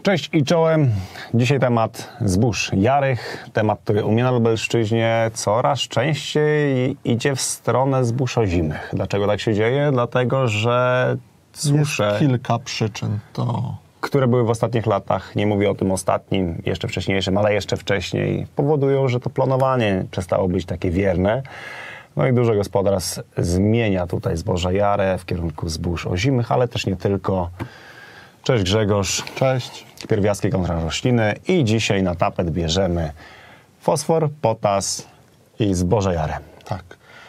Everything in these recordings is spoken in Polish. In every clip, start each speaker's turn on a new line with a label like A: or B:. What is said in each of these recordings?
A: Cześć i czołem. Dzisiaj temat zbóż jarych, temat, który u mnie na Lubelszczyźnie coraz częściej idzie w stronę zbóż ozimych. Dlaczego tak się dzieje? Dlatego, że susze...
B: Jest kilka przyczyn.
A: Które były w ostatnich latach, nie mówię o tym ostatnim, jeszcze wcześniejszym, ale jeszcze wcześniej, powodują, że to planowanie przestało być takie wierne. No i dużo gospodarstw zmienia tutaj zboża jare w kierunku zbóż ozimych, ale też nie tylko. Cześć Grzegorz.
B: Cześć.
A: Pierwiastki kontra rośliny i dzisiaj na tapet bierzemy fosfor, potas i zboże jare.
B: Tak.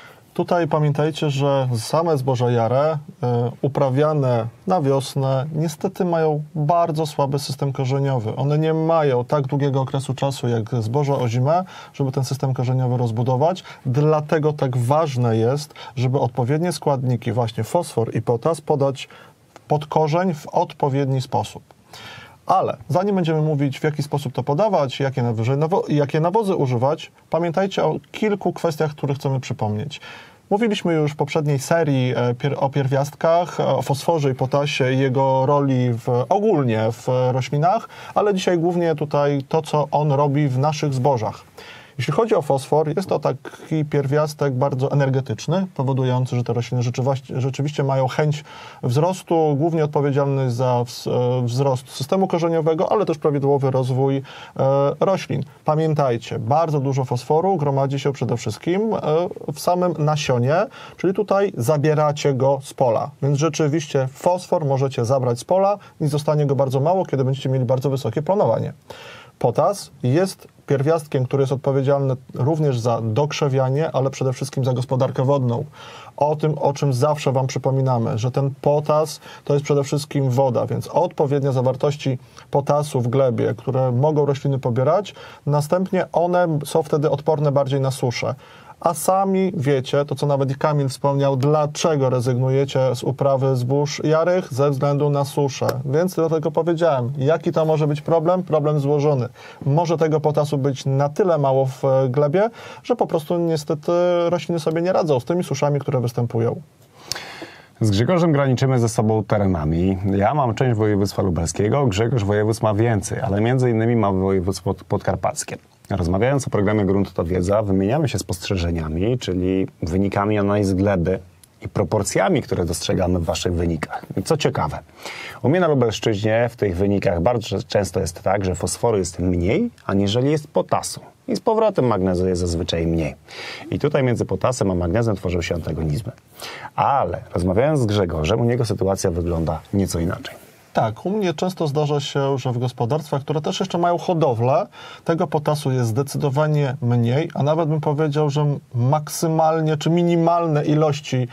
B: Tutaj pamiętajcie, że same zboża jare uprawiane na wiosnę niestety mają bardzo słaby system korzeniowy. One nie mają tak długiego okresu czasu jak zboża ozime, żeby ten system korzeniowy rozbudować. Dlatego tak ważne jest, żeby odpowiednie składniki, właśnie fosfor i potas, podać pod korzeń w odpowiedni sposób. Ale zanim będziemy mówić, w jaki sposób to podawać, jakie nawozy używać, pamiętajcie o kilku kwestiach, które chcemy przypomnieć. Mówiliśmy już w poprzedniej serii o pierwiastkach, o fosforze i potasie i jego roli ogólnie w roślinach, ale dzisiaj głównie tutaj to, co on robi w naszych zbożach. Jeśli chodzi o fosfor, jest to taki pierwiastek bardzo energetyczny, powodujący, że te rośliny rzeczywiście mają chęć wzrostu, głównie odpowiedzialny za wzrost systemu korzeniowego, ale też prawidłowy rozwój roślin. Pamiętajcie, bardzo dużo fosforu gromadzi się przede wszystkim w samym nasionie, czyli tutaj zabieracie go z pola. Więc rzeczywiście fosfor możecie zabrać z pola i zostanie go bardzo mało, kiedy będziecie mieli bardzo wysokie planowanie. Potas jest pierwiastkiem, który jest odpowiedzialny również za dokrzewianie, ale przede wszystkim za gospodarkę wodną. O tym, o czym zawsze Wam przypominamy, że ten potas to jest przede wszystkim woda, więc odpowiednie zawartości potasu w glebie, które mogą rośliny pobierać, następnie one są wtedy odporne bardziej na suszę. A sami wiecie, to co nawet i Kamil wspomniał, dlaczego rezygnujecie z uprawy zbóż jarych? Ze względu na suszę. Więc dlatego powiedziałem, jaki to może być problem? Problem złożony. Może tego potasu być na tyle mało w glebie, że po prostu niestety rośliny sobie nie radzą z tymi suszami, które występują.
A: Z Grzegorzem graniczymy ze sobą terenami. Ja mam część województwa lubelskiego, Grzegorz województw ma więcej, ale między innymi ma województwo podkarpackie. Rozmawiając o programie Grunt to Wiedza, wymieniamy się spostrzeżeniami, czyli wynikami analiz gleby i proporcjami, które dostrzegamy w waszych wynikach. I co ciekawe, u mnie na Lubelszczyźnie w tych wynikach bardzo często jest tak, że fosforu jest mniej, aniżeli jest potasu. I z powrotem magnezu jest zazwyczaj mniej. I tutaj między potasem a magnezem tworzą się antagonizmy. Ale rozmawiając z Grzegorzem, u niego sytuacja wygląda nieco inaczej.
B: Tak, u mnie często zdarza się, że w gospodarstwach, które też jeszcze mają hodowlę, tego potasu jest zdecydowanie mniej, a nawet bym powiedział, że maksymalnie czy minimalne ilości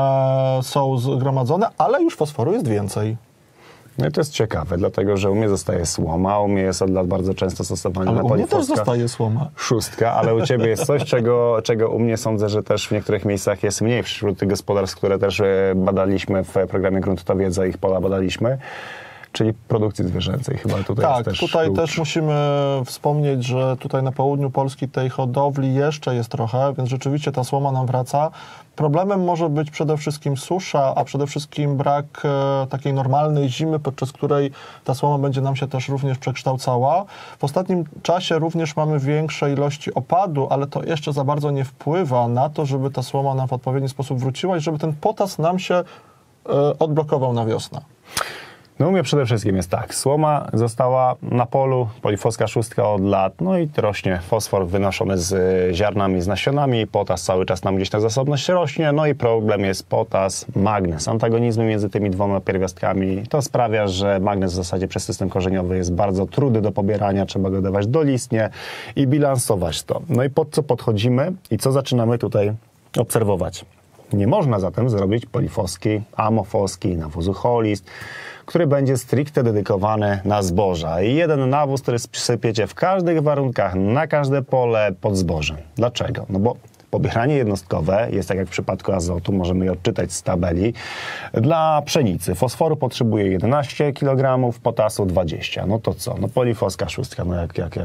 B: są zgromadzone, ale już fosforu jest więcej.
A: No i to jest ciekawe, dlatego że u mnie zostaje słoma, u mnie jest od lat bardzo często stosowana
B: ale u mnie też zostaje słoma.
A: Szóstka, ale u ciebie jest coś, czego u mnie sądzę, że też w niektórych miejscach jest mniej. Wśród tych gospodarstw, które też badaliśmy w programie Grunt to Wiedza, ich pola badaliśmy, czyli produkcji zwierzęcej. Chyba tutaj
B: tak,
A: jest też
B: tutaj też musimy wspomnieć, że tutaj na południu Polski tej hodowli jeszcze jest trochę, więc rzeczywiście ta słoma nam wraca. Problemem może być przede wszystkim susza, a przede wszystkim brak takiej normalnej zimy, podczas której ta słoma będzie nam się też również przekształcała. W ostatnim czasie również mamy większe ilości opadu, ale to jeszcze za bardzo nie wpływa na to, żeby ta słoma nam w odpowiedni sposób wróciła i żeby ten potas nam się odblokował na wiosnę.
A: No u mnie przede wszystkim jest tak, słoma została na polu, polifoska szóstka od lat, no i rośnie fosfor wynoszony z ziarnami, z nasionami, potas cały czas nam gdzieś na zasobność rośnie, no i problem jest potas, magnez. Antagonizmy między tymi dwoma pierwiastkami, to sprawia, że magnez w zasadzie przez system korzeniowy jest bardzo trudny do pobierania, trzeba go dawać dolistnie i bilansować to. No i pod co podchodzimy i co zaczynamy tutaj obserwować? Nie można zatem zrobić polifoski, amofoski, nawozu holist, który będzie stricte dedykowany na zboża. I jeden nawóz, który sypiecie w każdych warunkach, na każde pole pod zbożem. Dlaczego? No bo Pobieranie jednostkowe jest tak jak w przypadku azotu, możemy je odczytać z tabeli. Dla pszenicy fosforu potrzebuje 11 kg, potasu 20. No to co? No polifoska szóstka, no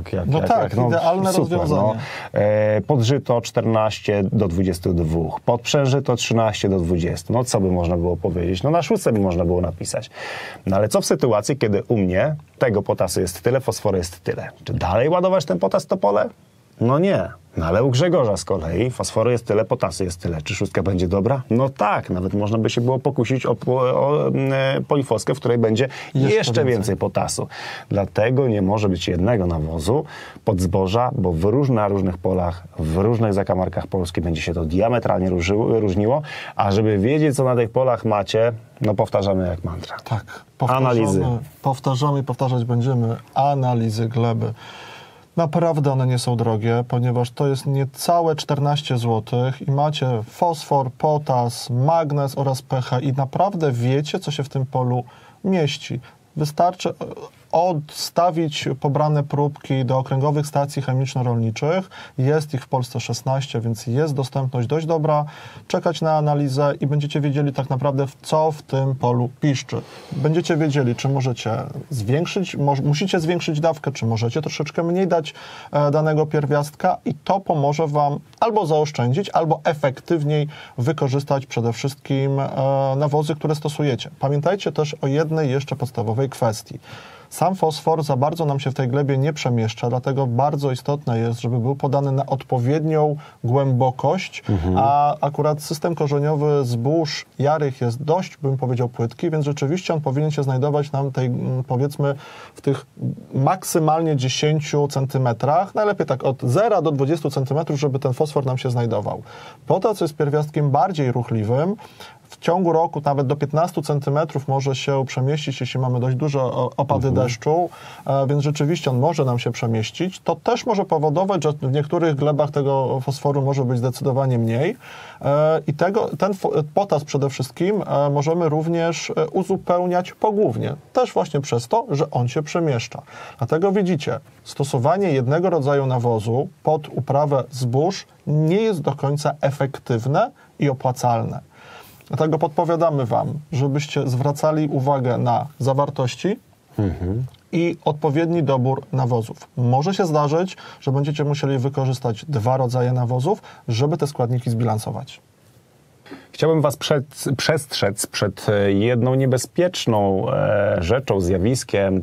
B: idealne rozwiązanie.
A: Pod żyto 14 do 22, pod przężyto 13 do 20. No co by można było powiedzieć? No na szóstce by można było napisać. No ale co w sytuacji, kiedy u mnie tego potasu jest tyle, fosforu jest tyle? Czy dalej ładować ten potas w to pole? No nie. No ale u Grzegorza z kolei fosforu jest tyle, potasu jest tyle. Czy szóstka będzie dobra? No tak, nawet można by się było pokusić o polifoskę, w której będzie jeszcze więcej potasu. Dlatego nie może być jednego nawozu pod zboża, bo na różnych polach, w różnych zakamarkach Polski będzie się to diametralnie różniło, a żeby wiedzieć, co na tych polach macie, no powtarzamy jak mantra.
B: Tak, powtarzamy i powtarzać będziemy analizy gleby. Naprawdę one nie są drogie, ponieważ to jest niecałe 14 zł i macie fosfor, potas, magnez oraz pH i naprawdę wiecie, co się w tym polu mieści. Wystarczy odstawić pobrane próbki do okręgowych stacji chemiczno-rolniczych. Jest ich w Polsce 16, więc jest dostępność dość dobra. Czekać na analizę i będziecie wiedzieli tak naprawdę, co w tym polu piszczy. Będziecie wiedzieli, czy możecie zwiększyć, musicie zwiększyć dawkę, czy możecie troszeczkę mniej dać danego pierwiastka i to pomoże Wam albo zaoszczędzić, albo efektywniej wykorzystać przede wszystkim nawozy, które stosujecie. Pamiętajcie też o jednej jeszcze podstawowej kwestii. Sam fosfor za bardzo nam się w tej glebie nie przemieszcza, dlatego bardzo istotne jest, żeby był podany na odpowiednią głębokość, a akurat system korzeniowy zbóż jarych jest dość, bym powiedział, płytki, więc rzeczywiście on powinien się znajdować nam powiedzmy w tych maksymalnie 10 cm, najlepiej tak od 0 do 20 cm, żeby ten fosfor nam się znajdował. Potas jest pierwiastkiem bardziej ruchliwym, w ciągu roku nawet do 15 cm może się przemieścić, jeśli mamy dość duże opady deszczu, więc rzeczywiście on może nam się przemieścić. To też może powodować, że w niektórych glebach tego fosforu może być zdecydowanie mniej i ten potas przede wszystkim możemy również uzupełniać pogłównie, też właśnie przez to, że on się przemieszcza. Dlatego widzicie, stosowanie jednego rodzaju nawozu pod uprawę zbóż nie jest do końca efektywne i opłacalne. Dlatego podpowiadamy Wam, żebyście zwracali uwagę na zawartości i odpowiedni dobór nawozów. Może się zdarzyć, że będziecie musieli wykorzystać 2 rodzaje nawozów, żeby te składniki zbilansować.
A: Chciałbym Was przestrzec przed jedną niebezpieczną rzeczą, zjawiskiem,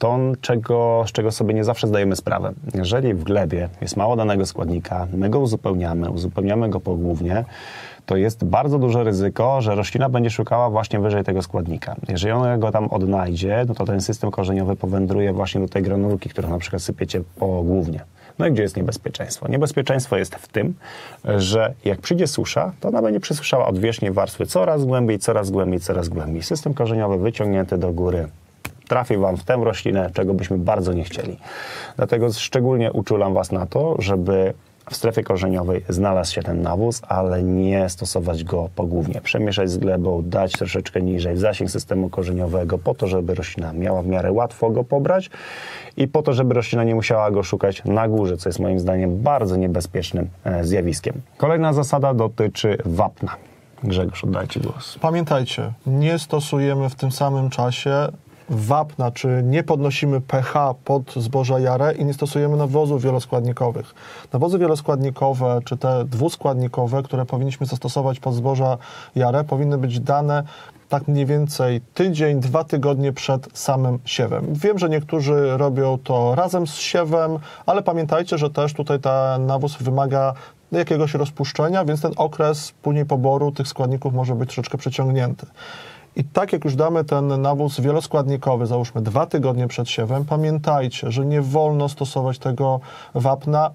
A: z czego sobie nie zawsze zdajemy sprawę. Jeżeli w glebie jest mało danego składnika, my go uzupełniamy go pogłównie, to jest bardzo duże ryzyko, że roślina będzie szukała właśnie wyżej tego składnika. Jeżeli ona go tam odnajdzie, no to ten system korzeniowy powędruje właśnie do tej granulki, którą na przykład sypiecie pogłównie. No i gdzie jest niebezpieczeństwo? Niebezpieczeństwo jest w tym, że jak przyjdzie susza, to ona będzie przesuszała odwierzchnię warstwy coraz głębiej, coraz głębiej, coraz głębiej. System korzeniowy wyciągnięty do góry trafi Wam w tę roślinę, czego byśmy bardzo nie chcieli. Dlatego szczególnie uczulam Was na to, żeby w strefie korzeniowej znalazł się ten nawóz, ale nie stosować go pogłównie. Przemieszać z glebą, dać troszeczkę niżej w zasięg systemu korzeniowego po to, żeby roślina miała w miarę łatwo go pobrać i po to, żeby roślina nie musiała go szukać na górze, co jest moim zdaniem bardzo niebezpiecznym zjawiskiem. Kolejna zasada dotyczy wapna. Grzegorz, oddajcie głos.
B: Pamiętajcie, nie stosujemy w tym samym czasie wapna, czy nie podnosimy pH pod zboża jare i nie stosujemy nawozów wieloskładnikowych. Nawozy wieloskładnikowe, czy te dwuskładnikowe, które powinniśmy zastosować pod zboża jare, powinny być dane tak mniej więcej tydzień, 2 tygodnie przed samym siewem. Wiem, że niektórzy robią to razem z siewem, ale pamiętajcie, że też tutaj ten nawóz wymaga jakiegoś rozpuszczenia, więc ten okres później poboru tych składników może być troszeczkę przeciągnięty. I tak jak już damy ten nawóz wieloskładnikowy, załóżmy 2 tygodnie przed siewem, pamiętajcie, że nie wolno stosować tego wapna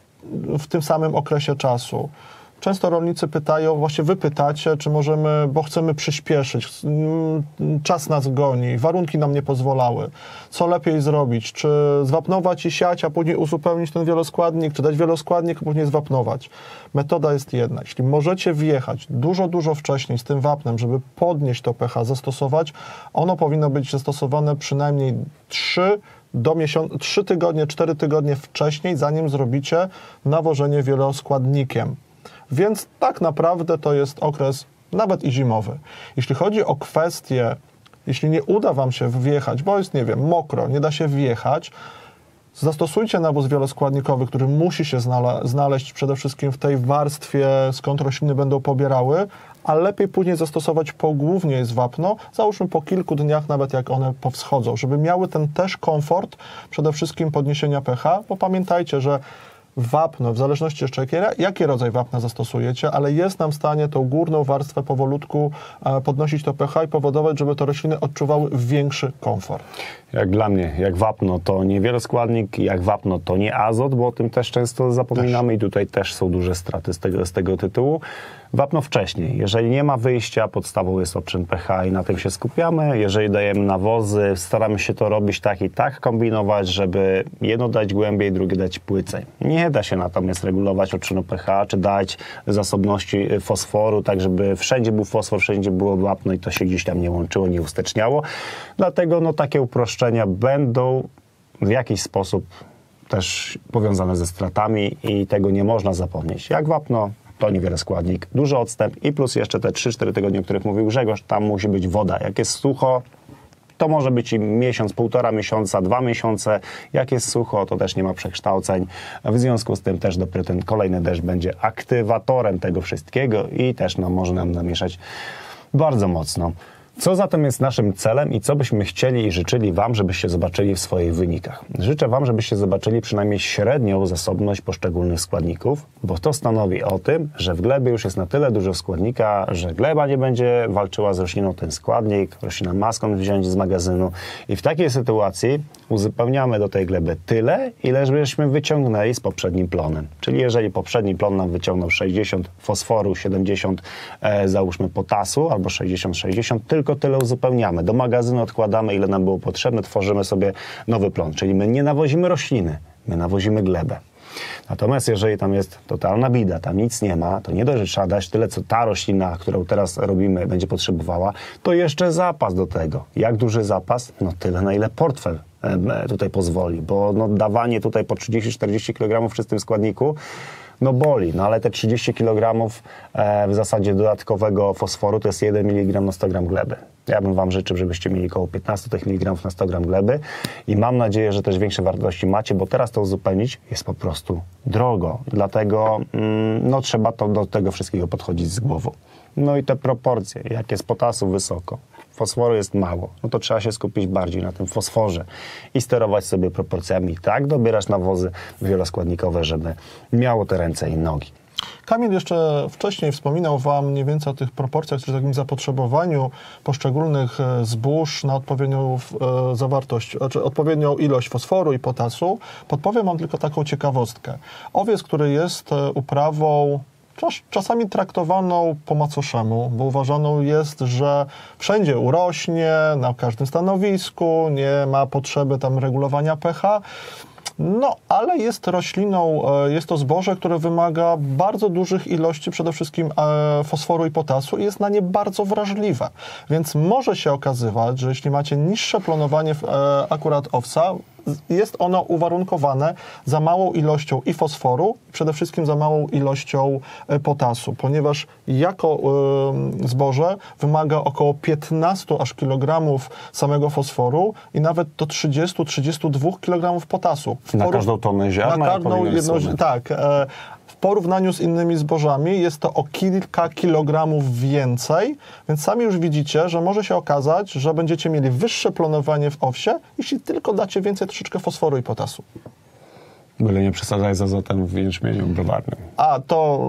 B: w tym samym okresie czasu. Często rolnicy pytają, właśnie wy pytacie, czy możemy, bo chcemy przyspieszyć, czas nas goni, warunki nam nie pozwalały. Co lepiej zrobić? Czy zwapnować i siać, a później uzupełnić ten wieloskładnik, czy dać wieloskładnik, a później zwapnować? Metoda jest jedna. Jeśli możecie wjechać dużo wcześniej z tym wapnem, żeby podnieść to pH, zastosować, ono powinno być zastosowane przynajmniej 3 tygodnie, 4 tygodnie wcześniej, zanim zrobicie nawożenie wieloskładnikiem. więc tak naprawdę to jest okres nawet i zimowy. Jeśli chodzi o kwestię, jeśli nie uda wam się wjechać, bo jest, nie wiem, mokro, nie da się wjechać, zastosujcie nawóz wieloskładnikowy, który musi się znaleźć przede wszystkim w tej warstwie, skąd rośliny będą pobierały, a lepiej później zastosować pogłównie jest wapno, załóżmy po kilku dniach, nawet jak one powschodzą, żeby miały ten też komfort przede wszystkim podniesienia pH, bo pamiętajcie, że wapno, w zależności jeszcze jaki rodzaj wapna zastosujecie, ale jest nam w stanie tą górną warstwę powolutku podnosić to pH i powodować, żeby te rośliny odczuwały większy komfort.
A: Jak dla mnie, jak wapno to nie wieloskładnik, jak wapno to nie azot, bo o tym też często zapominamy i tutaj też są duże straty z tego tytułu. Wapno wcześniej. Jeżeli nie ma wyjścia, podstawą jest obczyn pH i na tym się skupiamy. Jeżeli dajemy nawozy, staramy się to robić tak i tak, kombinować, żeby jedno dać głębiej, drugie dać płycej. Nie da się natomiast regulować odczynu pH, czy dać zasobności fosforu, tak żeby wszędzie był fosfor, wszędzie było wapno i to się gdzieś tam nie łączyło, nie usteczniało. Dlatego takie uproszczenia będą w jakiś sposób też powiązane ze stratami i tego nie można zapomnieć. Jak wapno, to niewiele składnik, duży odstęp i plus jeszcze te 3-4 tygodnie, o których mówił Grzegorz, tam musi być woda. Jak jest sucho, to może być i miesiąc, 1,5 miesiąca, 2 miesiące. Jak jest sucho, to też nie ma przekształceń. W związku z tym też dopiero ten kolejny deszcz będzie aktywatorem tego wszystkiego i też może nam namieszać bardzo mocno. Co zatem jest naszym celem i co byśmy chcieli i życzyli wam, żebyście zobaczyli w swoich wynikach? Życzę wam, żebyście zobaczyli przynajmniej średnią zasobność poszczególnych składników, bo to stanowi o tym, że w glebie już jest na tyle dużo składnika, że gleba nie będzie walczyła z rośliną ten składnik, roślina ma skąd wziąć z magazynu i w takiej sytuacji uzupełniamy do tej gleby tyle, ile żebyśmy wyciągnęli z poprzednim plonem. Czyli jeżeli poprzedni plon nam wyciągnął 60 fosforu, 70 załóżmy potasu albo 60-60, tylko tyle uzupełniamy. Do magazynu odkładamy, ile nam było potrzebne, tworzymy sobie nowy plon. Czyli my nie nawozimy rośliny, my nawozimy glebę. Natomiast jeżeli tam jest totalna bida, tam nic nie ma, to nie dość, że trzeba dać tyle, co ta roślina, którą teraz robimy, będzie potrzebowała, to jeszcze zapas do tego. Jak duży zapas? No tyle, na ile portfel tutaj pozwoli, bo dawanie tutaj po 30-40 kg w czystym składniku boli, ale te 30 kg w zasadzie dodatkowego fosforu to jest 1 mg na 100 g gleby. Ja bym wam życzył, żebyście mieli około 15 mg na 100 g gleby i mam nadzieję, że też większe wartości macie, bo teraz to uzupełnić jest po prostu drogo. Dlatego trzeba do tego wszystkiego podchodzić z głową. No i te proporcje, jak jest potasu wysoko, fosforu jest mało, to trzeba się skupić bardziej na tym fosforze i sterować sobie proporcjami, tak dobierać nawozy wieloskładnikowe, żeby miało te ręce i nogi.
B: Kamil jeszcze wcześniej wspominał wam mniej więcej o tych proporcjach, czy takim zapotrzebowaniu poszczególnych zbóż na odpowiednią zawartość, znaczy odpowiednią ilość fosforu i potasu. Podpowiem wam tylko taką ciekawostkę. Owiec, który jest uprawą czasami traktowaną po macoszemu, bo uważaną jest, że wszędzie urośnie, na każdym stanowisku, nie ma potrzeby tam regulowania pH. Ale jest rośliną, jest to zboże, które wymaga bardzo dużych ilości przede wszystkim fosforu i potasu i jest na nie bardzo wrażliwe. Więc może się okazywać, że jeśli macie niższe plonowanie akurat owsa, jest ono uwarunkowane za małą ilością i fosforu, przede wszystkim za małą ilością potasu, ponieważ jako zboże wymaga około 15 aż kilogramów samego fosforu i nawet do 30-32 kilogramów potasu.
A: Na każdą tonę ziarna?
B: Na każdą jedną, tak. W porównaniu z innymi zbożami jest to o kilka kilogramów więcej, więc sami już widzicie, że może się okazać, że będziecie mieli wyższe plonowanie w owsie, jeśli tylko dacie więcej troszeczkę fosforu i potasu.
A: Byle nie przesadzać z azotem w jęczmieniu browarnym.
B: A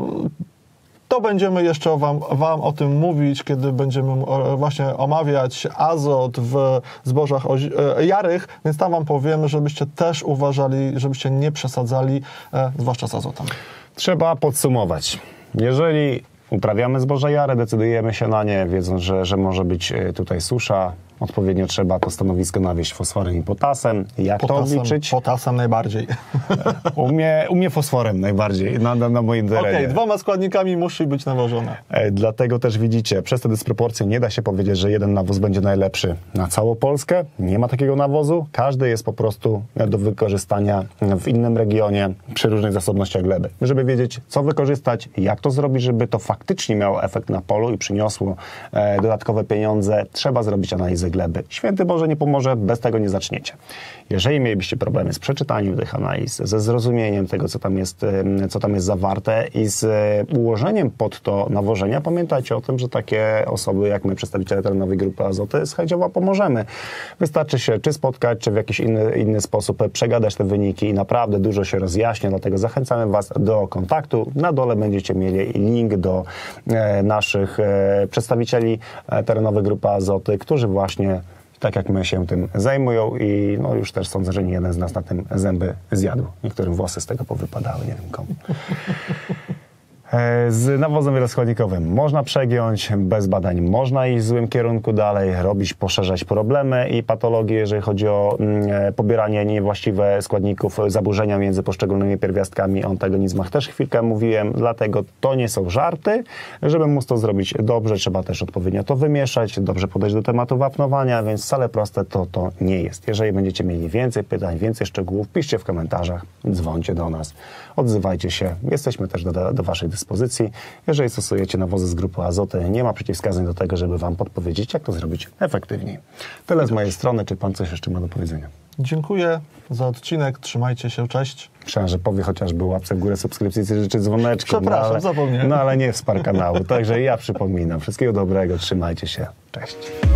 B: to będziemy jeszcze wam o tym mówić, kiedy będziemy właśnie omawiać azot w zbożach jarych, więc tam wam powiemy, żebyście też uważali, żebyście nie przesadzali, zwłaszcza z azotem.
A: Trzeba podsumować. Jeżeli uprawiamy zboża jare, decydujemy się na nie, wiedząc, że może być tutaj susza,
B: odpowiednio trzeba to stanowisko nawieść fosforem i potasem. Jak to odliczyć?
A: Potasem najbardziej.
B: U mnie fosforem najbardziej, na moim terenie.
A: Okej, 2 składnikami musi być nawożone.
B: Dlatego też widzicie, przez te dysproporcje nie da się powiedzieć, że jeden nawóz będzie najlepszy na całą Polskę. Nie ma takiego nawozu. Każdy jest po prostu do wykorzystania w innym regionie przy różnych zasobnościach gleby. Żeby wiedzieć, co wykorzystać, jak to zrobić, żeby to faktycznie miało efekt na polu i przyniosło dodatkowe pieniądze, trzeba zrobić analizę gleby. Święty Boże nie pomoże, bez tego nie zaczniecie. Jeżeli mielibyście problemy z przeczytaniem tych analiz, ze zrozumieniem tego, co tam jest zawarte i z ułożeniem pod to nawożenia, pamiętajcie o tym, że takie osoby jak my, przedstawiciele terenowej Grupy Azoty, z chęcią wam pomożemy. Wystarczy się czy spotkać, czy w jakiś inny sposób przegadać te wyniki i naprawdę dużo się rozjaśnia, dlatego zachęcamy was do kontaktu. Na dole będziecie mieli link do naszych przedstawicieli terenowej Grupy Azoty, którzy właśnie tak jak my się tym zajmują i no już też sądzę, że nie jeden z nas na tym zęby zjadł. Niektórym włosy z tego powypadały, nie wiem komu. Z nawozem wieloskładnikowym można przegiąć, bez badań można iść w złym kierunku dalej, poszerzać problemy i patologie, jeżeli chodzi o pobieranie niewłaściwe składników, zaburzenia między poszczególnymi pierwiastkami, o antagonizmach też chwilkę mówiłem, dlatego to nie są żarty. Żeby móc to zrobić dobrze, trzeba też odpowiednio to wymieszać, dobrze podejść do tematu wapnowania, więc wcale proste to nie jest. Jeżeli będziecie mieli więcej pytań, więcej szczegółów, piszcie w komentarzach, dzwońcie do nas, odzywajcie się, jesteśmy też do waszej dyspozycji. Jeżeli stosujecie nawozy z Grupy Azoty, nie ma przeciwwskazań do tego, żeby wam podpowiedzieć, jak to zrobić efektywniej. Tyle z mojej strony. Czy pan coś jeszcze ma do powiedzenia?
A: Dziękuję za odcinek. Trzymajcie się. Cześć.
B: Myślałem, że powie chociażby łapce w górę, subskrypcji czy dzwoneczkiem.
A: Przepraszam, zapomniałem.
B: No ale nie wsparł kanału. Także ja przypominam. Wszystkiego dobrego. Trzymajcie się. Cześć.